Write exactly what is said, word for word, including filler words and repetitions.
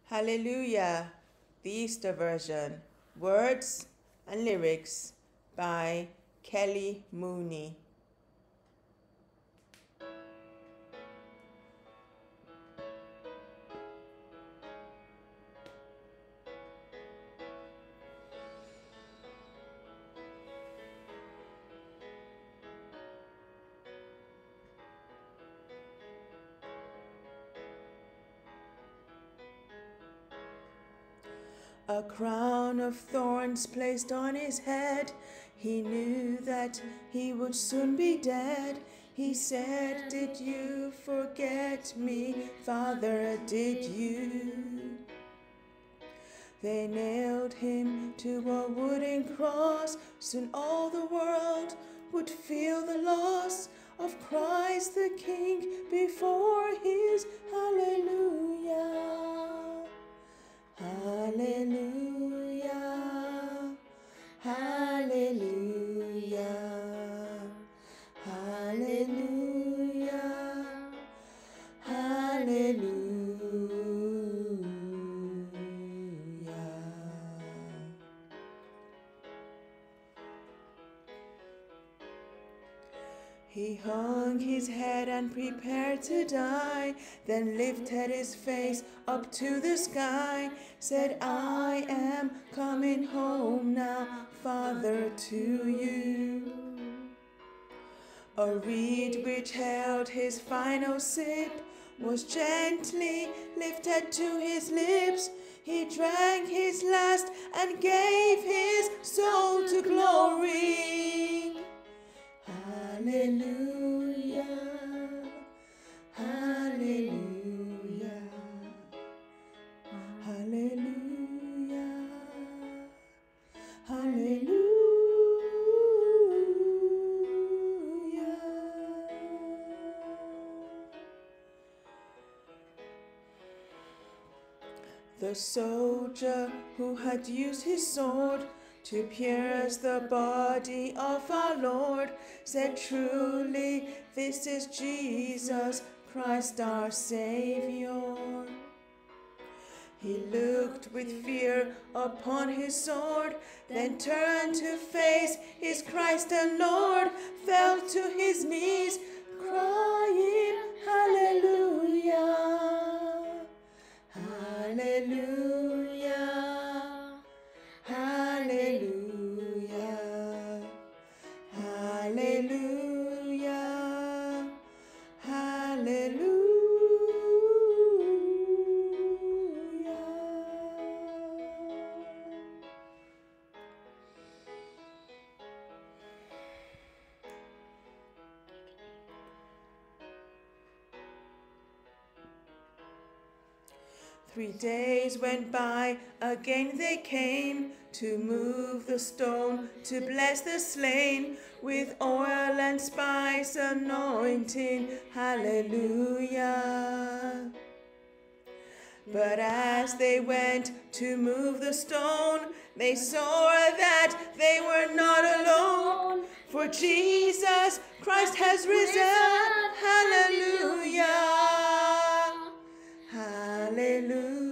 Hallelujah, the Easter version. Words and lyrics by Kelley, Mooney. A crown of thorns placed on his head. He knew that he would soon be dead. He said, "Did you forget me, Father, did you?" They nailed him to a wooden cross. Soon all the world would feel the loss of Christ the King before his hallelujah. Hallelujah, hallelujah, hallelujah, hallelujah. He hung his head and prepared to die, then lifted his face up to the sky, said, "I am coming home now, Father, to you." A reed which held his final sip was gently lifted to his lips. He drank his last and gave his soul to glory. Hallelujah, hallelujah, hallelujah, hallelujah. The soldier who had used his sword to pierce the body of our Lord said, "Truly, this is Jesus Christ our Savior." He looked with fear upon his sword, then turned to face his Christ and Lord, fell to his knees, crying, "Hallelujah, hallelujah, hallelujah, hallelujah, hallelujah." Three days went by, again they came to move the stone, to bless the slain, with oil and spice anointing, hallelujah. But as they went to move the stone, they saw that they were not alone, for Jesus Christ has risen, hallelujah. Hallelujah.